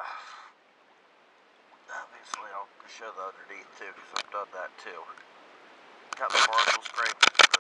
obviously I'll show the underneath too, because I've done that too. Got the marshal scrape